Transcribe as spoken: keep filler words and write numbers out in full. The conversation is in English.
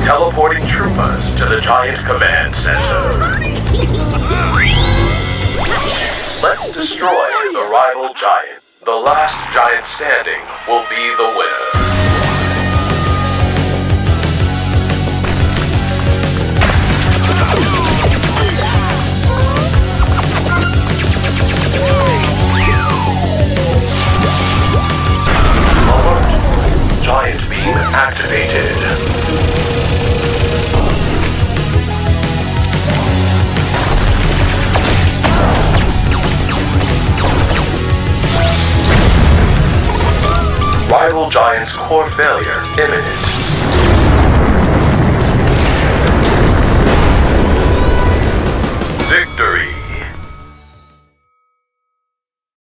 Teleporting troopers to the giant command center. Let's destroy the rival giant. The last giant standing will be the winner. Alert. Giant beam activated. Rival Giant's core failure imminent.